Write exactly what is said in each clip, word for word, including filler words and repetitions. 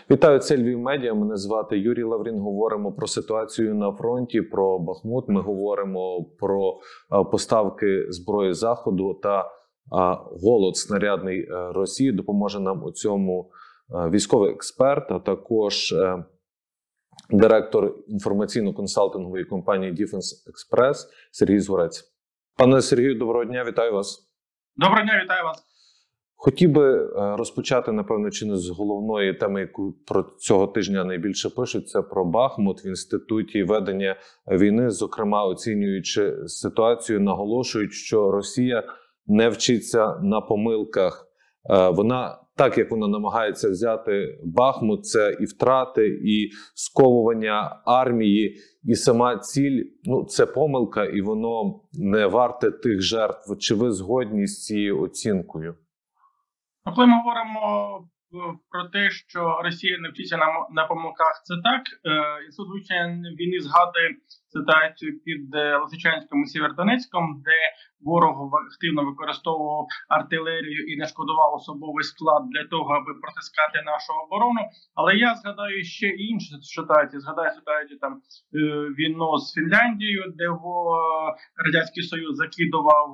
Вітаю, це Львів Медіа. Мене звати Юрій Лаврін. Говоримо про ситуацію на фронті, про Бахмут. Ми говоримо про поставки зброї Заходу та голод снарядний Росії. Допоможе нам у цьому військовий експерт, а також директор інформаційно-консалтингової компанії Defense Express Сергій Згурець. Пане Сергію, доброго дня, вітаю вас. Доброго дня, вітаю вас. Хотів би розпочати, напевно, чи не з головної теми, яку про цього тижня найбільше пишуть, це про Бахмут. В Інституті ведення війни, зокрема, оцінюючи ситуацію, наголошують, що Росія не вчиться на помилках. Вона, так як вона намагається взяти Бахмут, це і втрати, і сковування армії, і сама ціль, ну, це помилка, і воно не варте тих жертв. Чи ви згодні з цією оцінкою? Коли ми говоримо про те, що Росія не вчиться на, на помилках, це так. Інститут вивчення війни згадує ситуацію під Лисичанськом і Сєвєродонецьком, де ворог активно використовував артилерію і не шкодував особовий склад для того, аби протискати нашу оборону. Але я згадаю ще інші ситуації. Згадаю ситуацію там війну з Фінляндією, де Радянський Союз закидував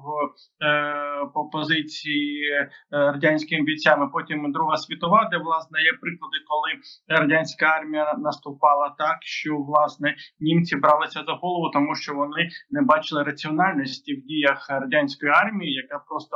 е, по позиції радянськими бійцями. Потім Друга світова, де, власне, є приклади, коли радянська армія наступала так, що, власне, німці бралися за голову, тому що вони не бачили раціональності в діях радянської армії, яка просто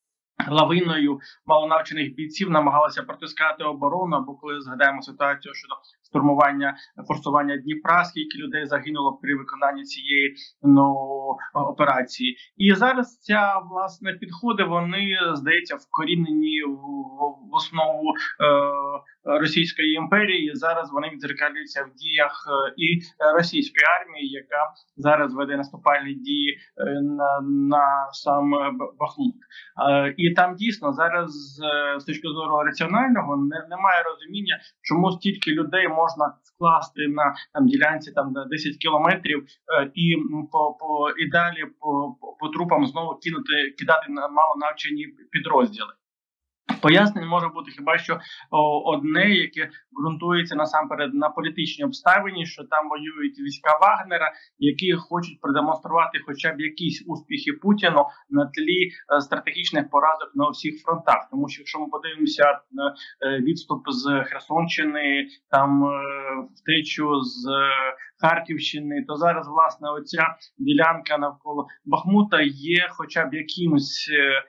лавиною малонавчених бійців намагалася протискати оборону, або коли згадаємо ситуацію щодо штурмування, форсування Дніпра, скільки людей загинуло при виконанні цієї ну, операції. І зараз ця, власне, підходи, вони, здається, вкорінені в, в основу е, Російської імперії. І зараз вони відзеркалюються в діях і російської армії, яка зараз веде наступальні дії на, на сам Бахмут. Е, і там дійсно зараз, з точки зору раціонального, не, немає розуміння, чому стільки людей можна скласти на там ділянці там на десять кілометрів е, і по, по і далі по, по, по трупам знову кинути кидати на малонавчені підрозділи. Пояснень може бути хіба що о, одне, яке ґрунтується насамперед на політичній обставині, що там воюють війська Вагнера, які хочуть продемонструвати хоча б якісь успіхи Путіну на тлі е, стратегічних поразок на всіх фронтах. Тому що якщо ми подивимося на е, відступ з Херсонщини, там е, втечу з е, Харківщини, то зараз, власне, оця ділянка навколо Бахмута є хоча б якимось е,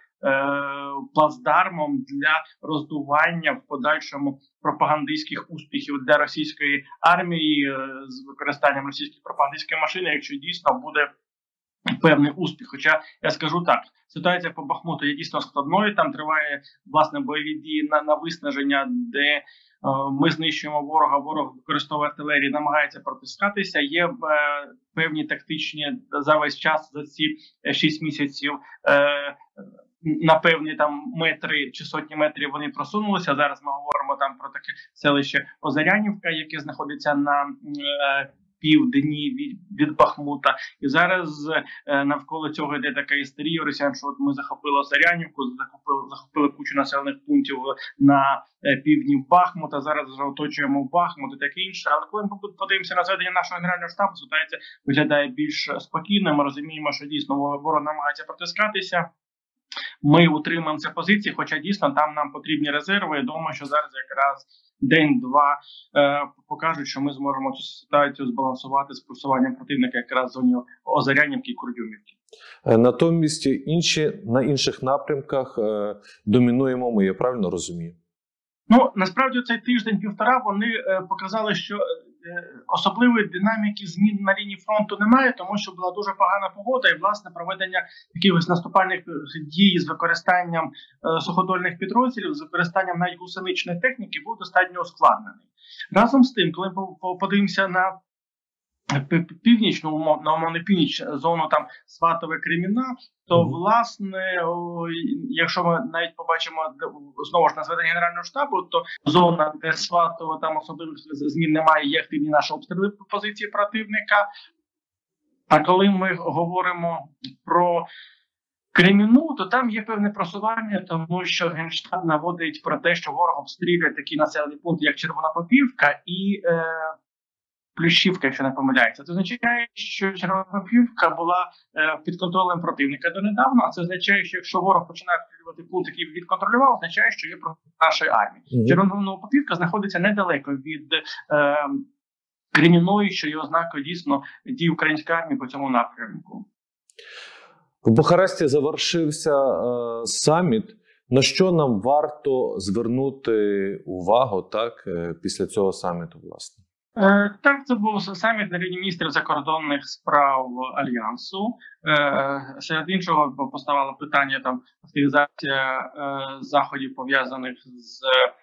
плацдармом для роздування в подальшому пропагандистських успіхів для російської армії з використанням російської пропагандистської машини, якщо дійсно буде певний успіх. Хоча, я скажу так, ситуація по Бахмуту є дійсно складною, там триває, власне, бойові дії на, на виснаження, де е, ми знищуємо ворога, ворог використовує артилерію, намагається протискатися, є е, певні тактичні за весь час, за ці шість місяців, е, на певні там метри чи сотні метрів вони просунулися. Зараз ми говоримо там про таке селище Озарянівка, яке знаходиться на е, півдні від, від Бахмута. І зараз е, навколо цього йде така істерія росіян, що от ми захопили Озарянівку, захопили, захопили кучу населених пунктів на е, півдні Бахмута, зараз вже оточуємо Бахмут і таке інше. Але коли ми подивимося на зведення нашого генерального штабу, ситуація виглядає більш спокійно. Ми розуміємо, що дійсно ворог намагається протискатися. Ми утримуємо ці позиції, хоча дійсно там нам потрібні резерви. Я думаю, що зараз якраз день-два е, покажуть, що ми зможемо цю ситуацію збалансувати з просуванням противника якраз в зоні Озарянівки і Курдюмівки. Натомість інші, на інших напрямках е, домінуємо ми, я правильно розумію? Ну, насправді цей тиждень-півтора вони е, показали, що особливої динаміки змін на лінії фронту немає, тому що була дуже погана погода, і, власне, проведення якихось наступальних дій з використанням е, суходольних підрозділів, з використанням навіть гусеничної техніки був достатньо ускладнений. Разом з тим, коли ми подивимося на північну, умовно, умовно північ, зону там Сватове, Креміна, то, mm-hmm. власне, о, якщо ми навіть побачимо знову ж на зведення Генерального штабу, то зона, де Сватово, там особливих змін немає, є активні наші обстріли позиції противника. А коли ми говоримо про Кремінну, то там є певне просування, тому що Генштаб наводить про те, що ворог обстрілює такі населені пункти, як Червонопопівка і е, Плющівка, якщо не помиляється. Це означає, що Червонопопівка була е, під контролем противника донедавна, а це означає, що якщо ворог починає обстрілювати пункт, який відконтролював, означає, що є проти нашої армії. Mm-hmm. Червонопопівка знаходиться недалеко від е, Кремінної, що є ознакою дійсно дій української армії по цьому напрямку. В Бухаресті завершився е, саміт. На що нам варто звернути увагу так, е, після цього саміту, власне? Е, так, це був саміт на рівні міністрів закордонних справ Альянсу. Е, серед іншого поставало питання там активізація е, заходів, пов'язаних з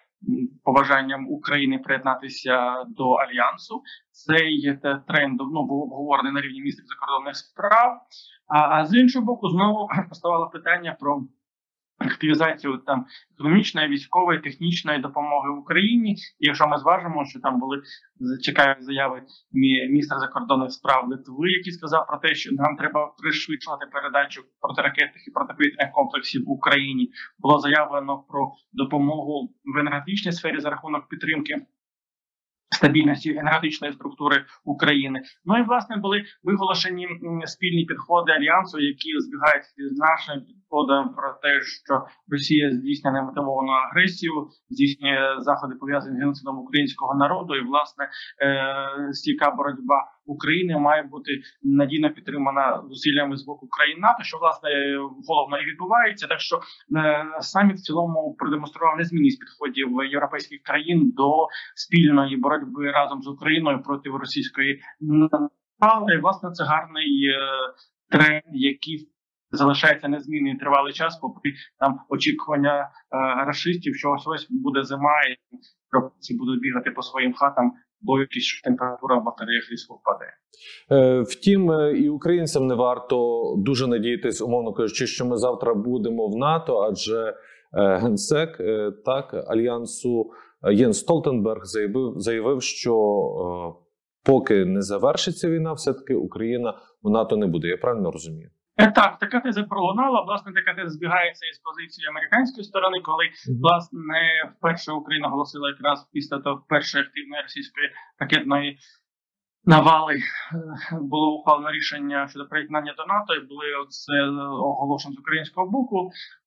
побажанням України приєднатися до Альянсу. Цей тренд давно був обговорений на рівні міністрів закордонних справ. А, а з іншого боку, знову поставало питання про активізацію там економічної, військової, технічної допомоги Україні. І якщо ми зважимо, що там були чекають заяви міністра закордонних справ Литви, який сказав про те, що нам треба пришвидшувати передачу протиракетних і протиповітряних комплексів Україні, було заявлено про допомогу в енергетичній сфері за рахунок підтримки стабільності енергетичної структури України. Ну і, власне, були виголошені спільні підходи Альянсу, які збігаються з нашим підходом про те, що Росія здійснює немотивовану агресію, здійснює заходи, пов'язані з геноцидом українського народу, і, власне, стійка боротьба України має бути надійно підтримана зусиллями з боку країн НАТО, що, власне, головно і відбувається. Так що саміт в цілому продемонстрував незмінність підходів європейських країн до спільної боротьби разом з Україною проти російської напади. І, власне, це гарний тренд, який залишається незмінний тривалий час, попри там очікування е, рашистів, що ось ось буде зима, і ці будуть бігати по своїм хатам, боючись, що температура в батареях різко впаде. Е, втім, і українцям не варто дуже надіятись, умовно кажучи, що ми завтра будемо в НАТО, адже е, генсек е, так Альянсу Єнс Столтенберг заявив, заявив, що е, поки не завершиться війна, все-таки Україна в НАТО не буде. Я правильно розумію? Так, така теза пролунала. Власне, така теза збігається із позиції американської сторони, коли, власне, вперше Україна оголосила якраз після того першої активної російської ракетної навали було ухвалено рішення щодо приєднання до НАТО, і були це оголошено з українського боку.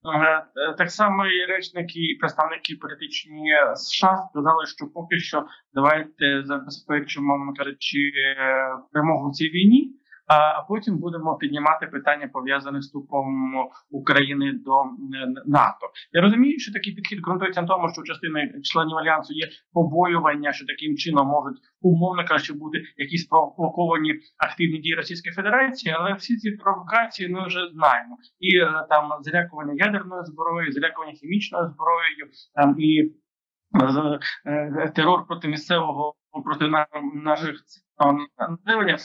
Так само і речники, і представники політичні США сказали, що поки що давайте забезпечимо, мовно кажучи, перемогу в цій війні, а потім будемо піднімати питання, пов'язане з вступом України до НАТО. Я розумію, що такий підхід ґрунтується на тому, що у частини членів Альянсу є побоювання, що таким чином можуть, умовно кажучи, бути якісь спровоковані активні дії Російської Федерації, але всі ці провокації ми вже знаємо. І там залякування ядерною зброєю, залякування хімічною зброєю, там і е, терор проти місцевого, проти наших населення.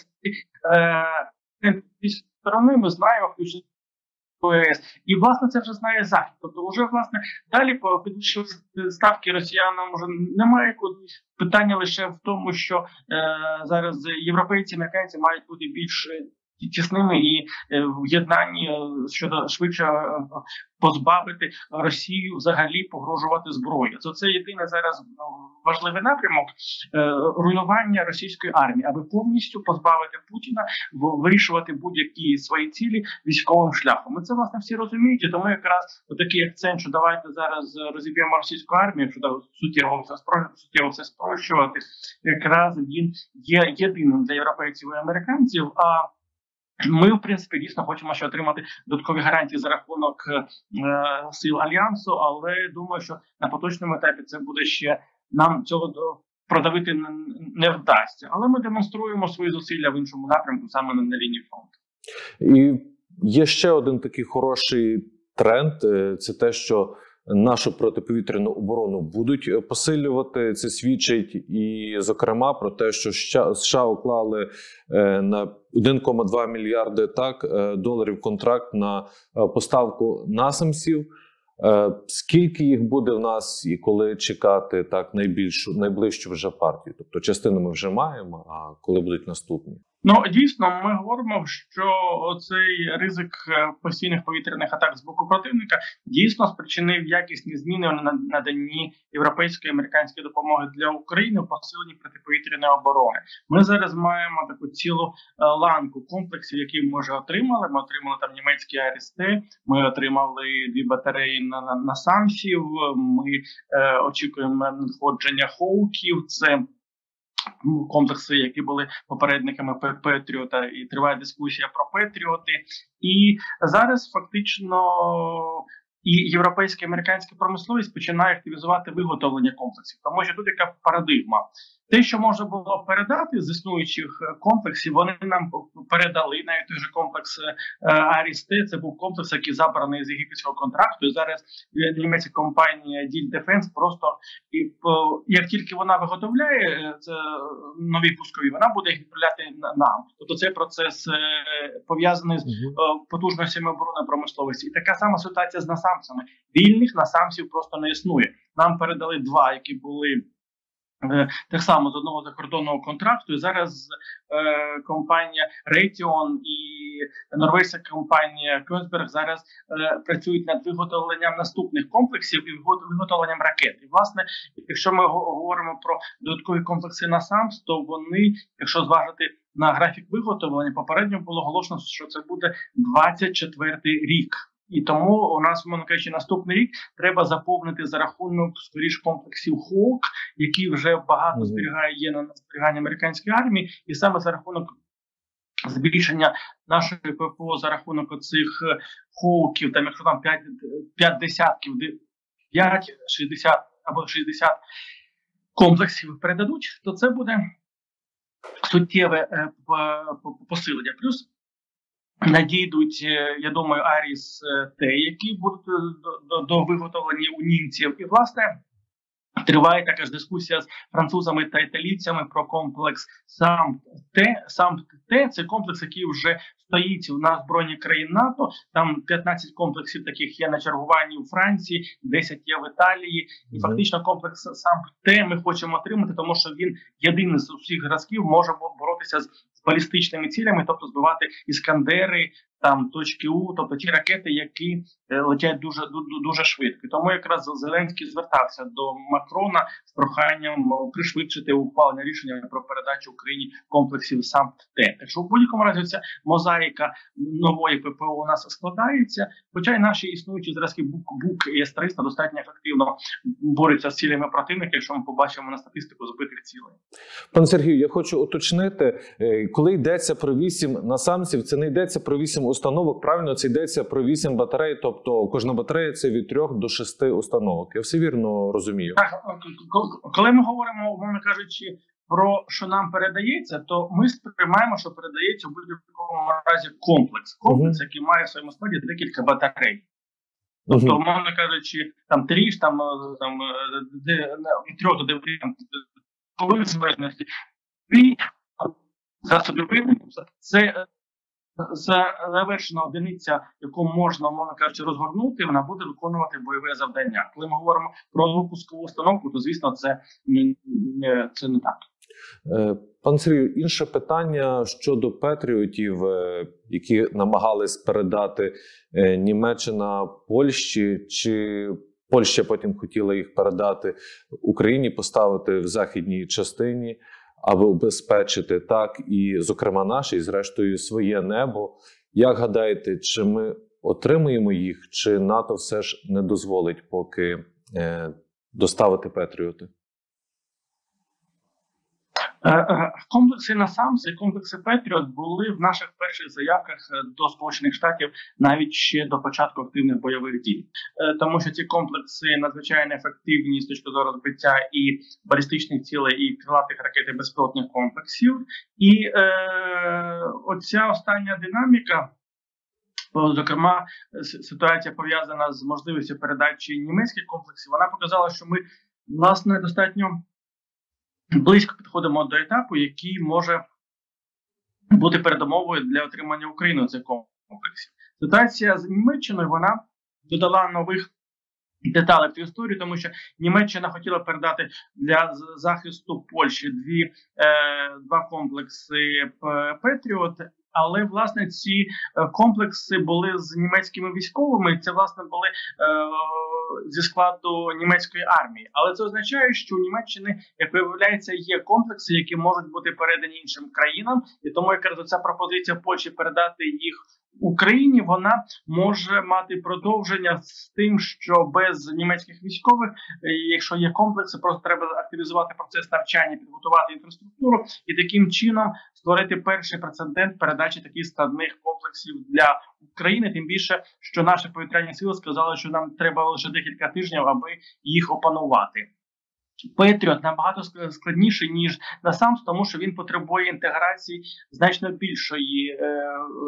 Зі сторони ми знаємо, включно ОС. І, власне, це вже знає Захід. Тобто, вже, власне, далі по підвищенню ставки росіянам вже немає питання лише в тому, що е, зараз європейці, американці мають бути більш тісними і в єднанні щодо швидше позбавити Росію взагалі погрожувати зброєю. Це, це єдине зараз важливий напрямок руйнування російської армії, аби повністю позбавити Путіна, вирішувати будь-які свої цілі військовим шляхом. І це, власне, всі розуміють, і тому якраз такий акцент, що давайте зараз розіб'ємо російську армію, що суттєво все, суттєво все спрощувати, якраз він є єдиним для європейців і американців. А ми, в принципі, дійсно хочемо ще отримати додаткові гарантії за рахунок е, сил Альянсу, але думаю, що на поточному етапі це буде ще, нам цього продавити не вдасться. Але ми демонструємо свої зусилля в іншому напрямку, саме на, на лінії фронту. І є ще один такий хороший тренд, це те, що нашу протиповітряну оборону будуть посилювати. Це свідчить і, зокрема, про те, що США уклали на один цілих два мільярди так, доларів контракт на поставку насамсів. Скільки їх буде в нас і коли чекати так найбільшу, найближчу вже партію? Тобто частину ми вже маємо, а коли будуть наступні? Ну, дійсно, ми говоримо, що цей ризик постійних повітряних атак з боку противника дійсно спричинив якісні зміни в наданні європейської і американської допомоги для України в посиленні протиповітряної оборони. Ми зараз маємо таку цілу ланку комплексів, які ми вже отримали. Ми отримали там німецькі АРСТ, ми отримали дві батареї на, на, на самсів, ми е, очікуємо надходження Хоуків, це комплекси, які були попередниками Петріота, і триває дискусія про Петріоти. І зараз фактично і європейська і американська промисловість починає активізувати виготовлення комплексів. Тому що тут яка парадигма. Те, що можна було передати з існуючих комплексів, вони нам передали. Навіть той же комплекс АРСТ, це був комплекс, який забраний з єгипетського контракту. І зараз німецька компанія Діль Дефенс просто, і, як тільки вона виготовляє це, нові пускові, вона буде їх відправляти нам. Тобто цей процес пов'язаний з потужностями оборонної промисловості. І така сама ситуація з насамсами. Вільних насамсів просто не існує. Нам передали два, які були так само з одного закордонного контракту, і зараз е, компанія Raytheon і норвезька компанія Kongsberg зараз е, працюють над виготовленням наступних комплексів і виготовленням ракет. І, власне, якщо ми говоримо про додаткові комплекси насамс, то вони, якщо зважити на графік виготовлення, попередньо було оголошено, що це буде двадцять четвертий рік. І тому у нас, мовно кажучи, наступний рік треба заповнити за рахунок, скоріш, комплексів Hawk, які вже багато зберігає, є на зберіганні американської армії, і саме за рахунок збільшення нашої ППО за рахунок оцих Hawkів, там, якщо там п'ять десятків, п'ять, шістдесят або шістдесят комплексів передадуть, то це буде суттєве посилення. Плюс надійдуть, я думаю, Аріс-Т, які будуть до, до, до виготовлення у німців. І, власне, триває також дискусія з французами та італійцями про комплекс САМ-Т. САМ-Т – це комплекс, який вже стоїть на збройні країн НАТО. Там п'ятнадцять комплексів таких є на чергуванні у Франції, десять є в Італії. І фактично комплекс САМ-Т ми хочемо отримати, тому що він єдиний з усіх зразків може боротися з балістичними цілями, тобто збивати іскандери, там точки У, тобто ті ракети, які е, летять дуже, дуже дуже швидко. Тому якраз Зеленський звертався до Макрона з проханням пришвидшити ухвалення рішення про передачу Україні комплексів САМ-Т. Так що в будь-якому разі ця мозаїка нової ППО у нас складається, хоча й наші існуючі зразки БУК і С триста достатньо ефективно борються з цілями противника, якщо ми побачимо на статистику збитих цілей. Пане Сергію, я хочу уточнити, коли йдеться про вісім насамсів, це не йдеться про вісім установок, правильно, це йдеться про вісім батарей, тобто кожна батарея – це від трьох до шести установок. Я все вірно розумію? Так, коли ми говоримо, умовно кажучи, про що нам передається, то ми сприймаємо, що передається в будь-якому разі комплекс. Комплекс, uh-huh. який має в своєму складі декілька батарей. Тобто, uh-huh. умовно кажучи, там тріж, там, там від трьох до дев'яти, коли в залежності, і засоби виробництва – це завершена одиниця, яку можна, мовно кажучи, розгорнути, вона буде виконувати бойове завдання. Коли ми говоримо про пускову установку, то, звісно, це, це не так. Пан Сергію, інше питання щодо Петріотів, які намагались передати Німеччина Польщі, чи Польща потім хотіла їх передати Україні, поставити в західній частині, аби убезпечити так і, зокрема, наше, і зрештою своє небо. Як гадаєте, чи ми отримуємо їх, чи НАТО все ж не дозволить поки е, доставити Петріоти? Комплекси насамс і комплекси Петріот були в наших перших заявках до Сполучених Штатів навіть ще до початку активних бойових дій. Тому що ці комплекси надзвичайно ефективні з точки зору збиття і балістичних цілей, і крилатих ракет і безпілотних комплексів. І е, оця остання динаміка, зокрема, ситуація пов'язана з можливістю передачі німецьких комплексів, вона показала, що ми, власне, достатньо близько підходимо до етапу, який може бути передумовою для отримання Україною цих комплексів. Ситуація з Німеччиною, вона додала нових деталі в цю історію, тому що Німеччина хотіла передати для захисту Польщі дві, е, два комплекси Петріот, але, власне, ці комплекси були з німецькими військовими, це, власне, були е, зі складу німецької армії. Але це означає, що у Німеччини, як виявляється, є комплекси, які можуть бути передані іншим країнам, і тому якраз ця пропозиція Польщі передати їх Україні, вона може мати продовження з тим, що без німецьких військових, якщо є комплекси, просто треба активізувати процес навчання, підготувати інфраструктуру і таким чином створити перший прецедент передачі таких складних комплексів для України. Тим більше, що наші повітряні сили сказали, що нам треба лише декілька тижнів, аби їх опанувати. Петріот набагато складніший, ніж насамс, тому що він потребує інтеграції значно більшої е, е,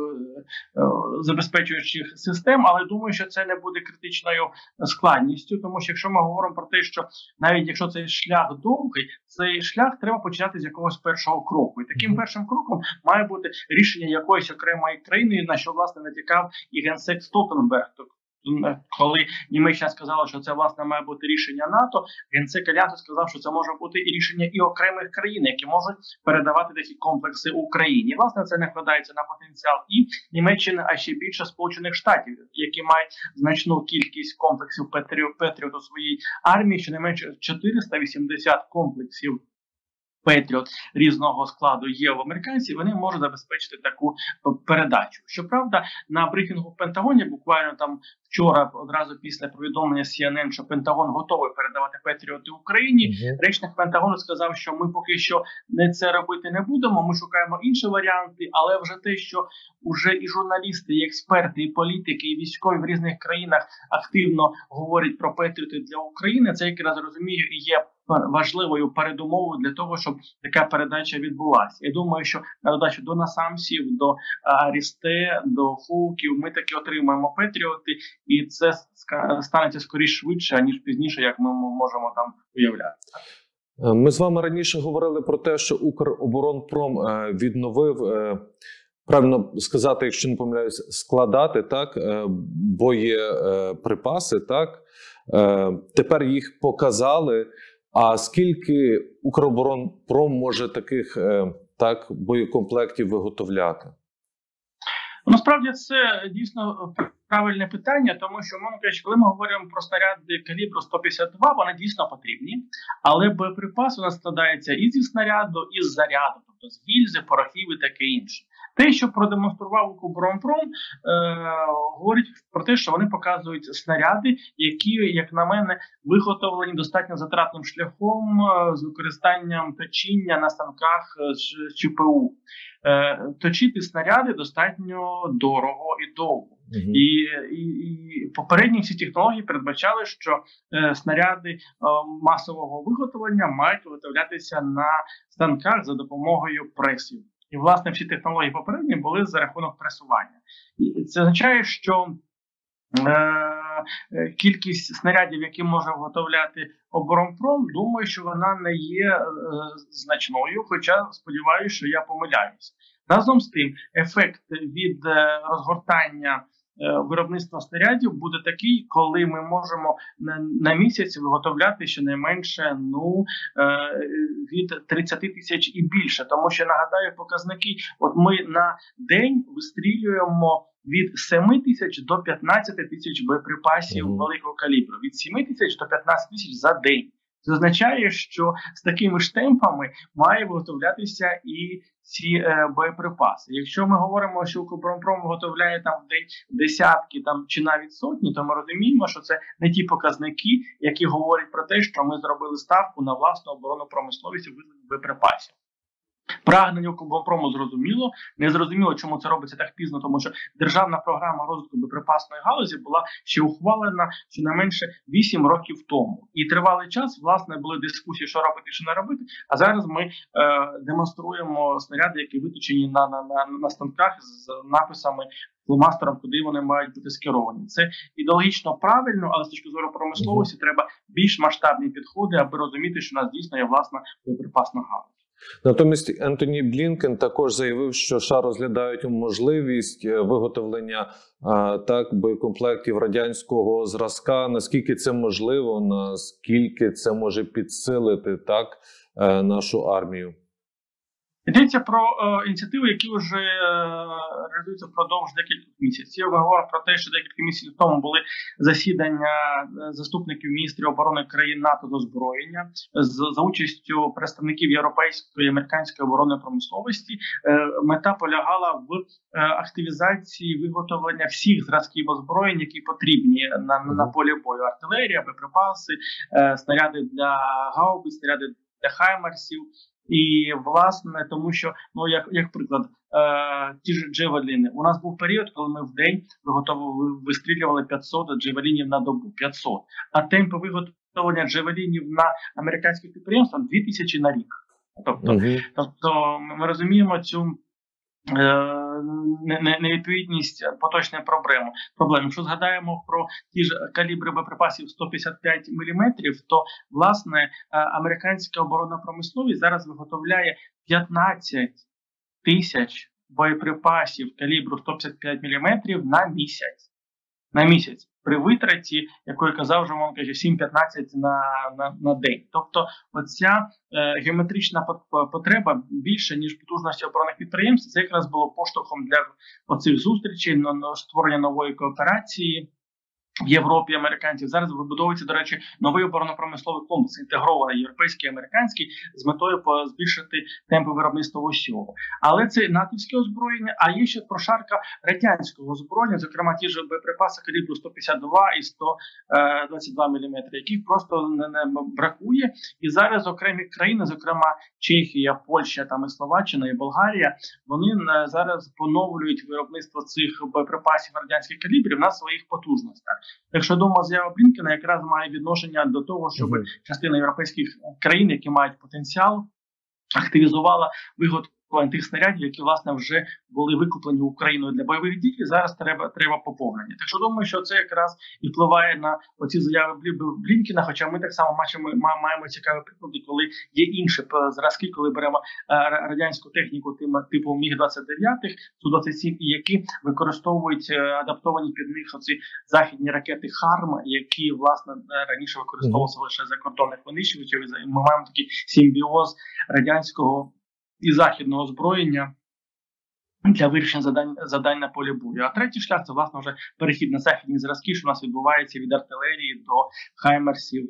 забезпечуючих систем, але думаю, що це не буде критичною складністю, тому що якщо ми говоримо про те, що навіть якщо цей шлях довгий, цей шлях треба починати з якогось першого кроку. І таким першим кроком має бути рішення якоїсь окремої країни, на що, власне, натякав і генсек Столтенберг. Коли Німеччина сказала, що це, власне, має бути рішення НАТО, генсек Альянсу сказав, що це може бути і рішення і окремих країн, які можуть передавати такі комплекси Україні. І, власне, це накладається на потенціал і Німеччини, а ще більше Сполучених Штатів, які мають значну кількість комплексів Петріот у своїй армії, щонайменше чотириста вісімдесят комплексів Петріот різного складу є в американців, вони можуть забезпечити таку передачу. Щоправда, на брифінгу в Пентагоні, буквально там вчора, одразу після повідомлення Сі Ен Ен, що Пентагон готовий передавати Петріоти Україні, mm-hmm. речник Пентагону сказав, що ми поки що не це робити не будемо, ми шукаємо інші варіанти, але вже те, що вже і журналісти, і експерти, і політики, і військові в різних країнах активно говорять про Петріоти для України, це, як я розумію, і є важливою передумовою для того, щоб така передача відбулася. Я думаю, що на додачу до насамсів, до Арісте, до Хоуків ми таки отримаємо Петріоти, і це станеться скоріше швидше, ніж пізніше, як ми можемо там уявляти. Ми з вами раніше говорили про те, що Укроборонпром відновив, правильно сказати, якщо не помиляюсь, складати, так, боєприпаси, так. Тепер їх показали. А скільки Укроборонпром може таких так боєкомплектів виготовляти? Насправді це дійсно правильне питання, тому що, мовно кажучи, коли ми говоримо про снаряди калібру сто п'ятдесят два, вони дійсно потрібні, але боєприпас у нас складається і зі снаряду, і з заряду, тобто з гільзи, порохів і таке інше. Те, що продемонстрував Укроборонпром, е, говорить про те, що вони показують снаряди, які, як на мене, виготовлені достатньо затратним шляхом е, з використанням точіння на станках з Ч П У. Е, точити снаряди достатньо дорого і довго. Mm-hmm. І, і, і попередні всі технології передбачали, що е, снаряди е, масового виготовлення мають виготовлятися на станках за допомогою пресів. І, власне, всі технології попередні були за рахунок пресування. І це означає, що е, кількість снарядів, які може виготовляти Оборонпром, думаю, що вона не є е, значною, хоча сподіваюся, що я помиляюся. Разом з тим, ефект від е, розгортання виробництва снарядів буде такий, коли ми можемо на, на місяць виготовляти щонайменше ну, від тридцять тисяч і більше. Тому що, нагадаю, показники, от ми на день вистрілюємо від семи тисяч до п'ятнадцяти тисяч боєприпасів mm-hmm. великого калібру. Від семи тисяч до п'ятнадцяти тисяч за день. Це означає, що з такими ж темпами має виготовлятися і ці е, боєприпаси. Якщо ми говоримо, що Укроборонпром виготовляє там в день десятки там, чи навіть сотні, то ми розуміємо, що це не ті показники, які говорять про те, що ми зробили ставку на власну оборонну промисловість у вигляді боєприпасів. Прагнення Укроборонпрому зрозуміло. Не зрозуміло, чому це робиться так пізно, тому що державна програма розвитку боєприпасної галузі була ще ухвалена щонайменше вісім років тому. І тривалий час, власне, були дискусії, що робити, що не робити. А зараз ми е, демонструємо снаряди, які виточені на, на, на, на станках з написами, фломастером, куди вони мають бути скеровані. Це ідеологічно правильно, але з точки зору промисловості треба більш масштабні підходи, аби розуміти, що у нас дійсно є власна боєприпасна галузь. Натомість Ентоні Блінкен також заявив, що США розглядають можливість виготовлення а, так боєкомплектів радянського зразка. Наскільки це можливо, наскільки це може підсилити так нашу армію? Йдеться про е, ініціативи, які вже е, реалізуються впродовж декількох місяців. Ми говоримо про те, що декілька місяців тому були засідання заступників міністрів оборони країн НАТО з озброєння з, за участю представників європейської і американської оборонної промисловості. Е, мета полягала в е, активізації виготовлення всіх зразків озброєнь, які потрібні на, на, на полі бою: артилерія, боєприпаси, е, снаряди для гаубиць, снаряди для хаймарсів. І, власне, тому що, ну, як, як приклад, е, ті ж джевеліни. У нас був період, коли ми в день виготовили, вистрілювали п'ятсот джевелінів на добу. п'ятсот. А темпи виготовлення джевелінів на американських підприємствах дві тисячі на рік. Тобто, uh-huh. тобто ми розуміємо цю невідповідність поточної проблеми. Проблем. Якщо згадаємо про ті ж калібри боєприпасів сто п'ятдесят п'ять міліметрів, то, власне, американська оборонна промисловість зараз виготовляє п'ятнадцять тисяч боєприпасів калібру сто п'ятдесят п'ять міліметрів на місяць. На місяць. При витраті, якої казав вже, мовно каже, сім-п'ятнадцять на, на, на день. Тобто оця е, геометрична потреба більше, ніж потужності оборонних підприємств. Це якраз було поштовхом для оцих зустрічей, на, на створення нової кооперації в Європі американців. Зараз вибудовується, до речі, новий оборонно-промисловий комплекс, інтегрований європейський і американський, з метою збільшити темпи виробництва усього. Але це натівське озброєння, а є ще прошарка радянського озброєння, зокрема ті ж боєприпаси калібру сто п'ятдесят два і сто двадцять два міліметри, яких просто не, не бракує. І зараз окремі країни, зокрема Чехія, Польща, там і Словаччина, і Болгарія, вони зараз поновлюють виробництво цих боєприпасів радянських калібрів на своїх потужностях. Якщо думаю, заява Блінкена якраз має відношення до того, щоб uh-huh. частина європейських країн, які мають потенціал, активізувала виготовлення тих снарядів, які, власне, вже були викуплені Україною для бойових дій, і зараз треба, треба поповнення. Так що думаю, що це якраз і впливає на оці заяви Блінкена, хоча ми так само бачимо, маємо цікаві приклади, коли є інші зразки, коли беремо радянську техніку типу міг двадцять дев'ять, Су двадцять сім, які використовують адаптовані під них оці західні ракети «Харм», які, власне, раніше використовувалися mm-hmm. лише закордонних винищувачів. Ми маємо такий симбіоз радянського і західного озброєння для вирішення задань, задань на полі бою. А третій шлях – це, власне, вже перехід на західні зразки, що у нас відбувається від артилерії до хаймерсів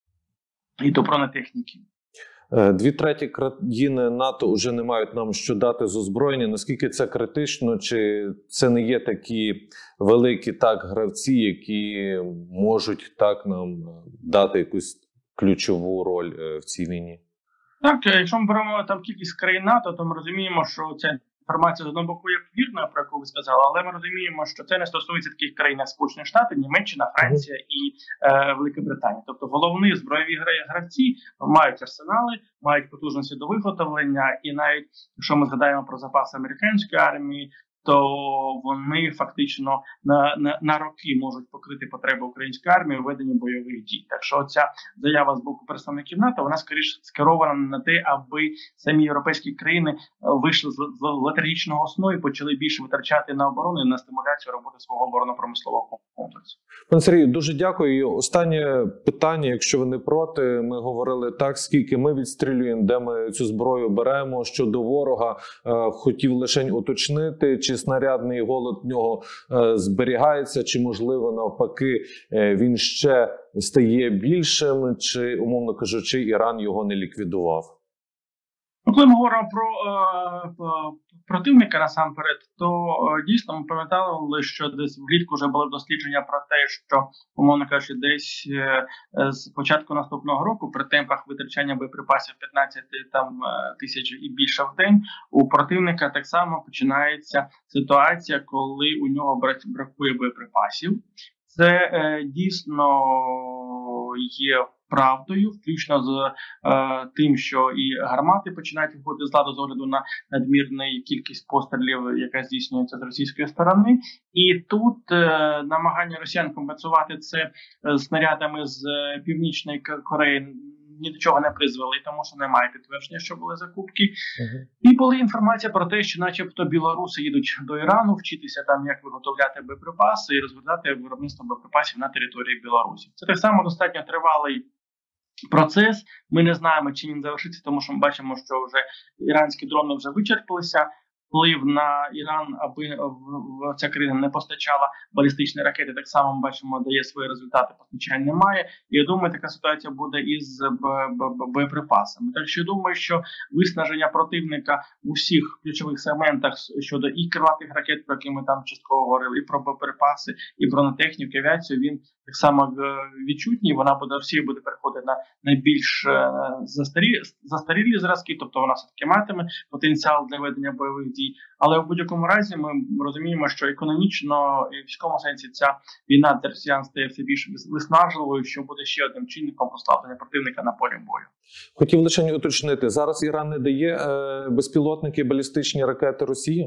і до бронетехніки. Дві треті країни НАТО вже не мають нам що дати з озброєння. Наскільки це критично? Чи це не є такі великі так гравці, які можуть так нам дати якусь ключову роль в цій війні? Так, якщо ми беремо там кількість країн НАТО, то ми розуміємо, що ця інформація з одного боку є вірною, про яку ви сказали, але ми розуміємо, що це не стосується таких країн, як Сполучені Штати, Німеччина, Франція і е, Велика Британія. Тобто головні збройові гравці мають арсенали, мають потужності до виготовлення, і навіть якщо ми згадаємо про запаси американської армії, то вони фактично на, на, на роки можуть покрити потреби української армії у веденні бойових дій. Так що ця заява з боку представників НАТО, вона скоріше скерована на те, аби самі європейські країни вийшли з, з летаргічного сну і почали більше витрачати на оборону і на стимуляцію роботи свого оборонно-промислового комплексу. Пане Сергію, дуже дякую. І останнє питання, якщо ви не проти, ми говорили так, скільки ми відстрілюємо, де ми цю зброю беремо щодо ворога. Хотів лише уточнити, чи снарядний голод в нього е, зберігається, чи, можливо, навпаки, е, він ще стає більшим, чи, умовно кажучи, Іран його не ліквідував? Коли ми говоримо про е, противника насамперед, то е, дійсно ми пам'ятали, що десь влітку вже були дослідження про те, що, умовно кажучи, десь е, з початку наступного року при темпах витрачання боєприпасів п'ятнадцять там, тисяч і більше в день, у противника так само починається ситуація, коли у нього бракує боєприпасів. Це е, дійсно є правдою, включно з е, тим, що і гармати починають виходити з ладу з огляду на надмірну кількість пострілів, яка здійснюється з російської сторони. І тут е, намагання росіян компенсувати це е, снарядами з е, Північної Кореї ні до чого не призвели, тому що немає підтвердження, що були закупки. Uh-huh. І була інформація про те, що начебто білоруси їдуть до Ірану вчитися там, як виготовляти боєприпаси і розвивати виробництво боєприпасів на території Білорусі. Це так само достатньо тривалий процес. Ми не знаємо, чи він завершиться, тому що ми бачимо, що вже іранські дрони вже вичерпалися. Вплив на Іран, аби ця країна не постачала балістичні ракети, так само ми бачимо, дає свої результати, постачань немає. І я думаю, така ситуація буде із боєприпасами. Так що я думаю, що виснаження противника в усіх ключових сегментах щодо і крилатих ракет, про які ми там частково говорили, і про боєприпаси, і бронетехніку, і авіацію, він так само відчутній. Вона буде, Росія буде переходити на найбільш застарі, застарілі зразки, тобто вона все-таки матиме потенціал для ведення бойових дій. Але в будь-якому разі ми розуміємо, що економічно і в військовому сенсі ця війна для росіян стає все більш виснажливою, що буде ще одним чинником послаблення противника на полі бою. Хотів лише уточнити, зараз Іран не дає е, безпілотники, балістичні ракети Росії?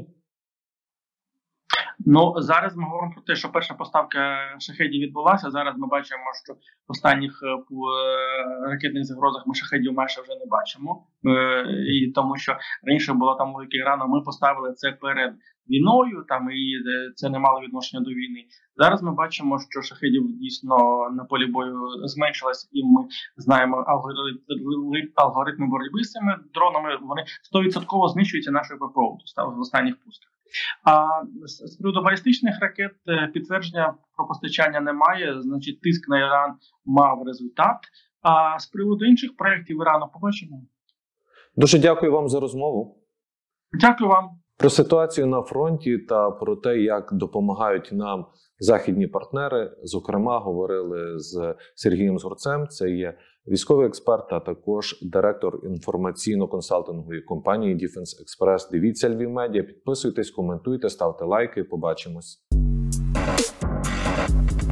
Ну, зараз ми говоримо про те, що перша поставка шахедів відбулася. Зараз ми бачимо, що в останніх ракетних загрозах ми шахедів майже вже не бачимо. І тому що раніше була там логіка Ірану, ми поставили це перед війною, там і це не мало відношення до війни. Зараз ми бачимо, що шахедів дійсно на полі бою зменшилось, і ми знаємо алгоритми, алгоритми боротьби з цими дронами. Вони сто відсотків знищуються нашою ППО в останніх пусках. А з приводу балістичних ракет підтвердження про постачання немає, значить тиск на Іран мав результат. А з приводу інших проєктів Ірану побачимо. Дуже дякую вам за розмову. Дякую вам. Про ситуацію на фронті та про те, як допомагають нам західні партнери, зокрема, говорили з Сергієм Згурцем, це є військовий експерт, а також директор інформаційно-консалтингової компанії Defense Express. Дивіться Львів Медіа, підписуйтесь, коментуйте, ставте лайки, побачимось.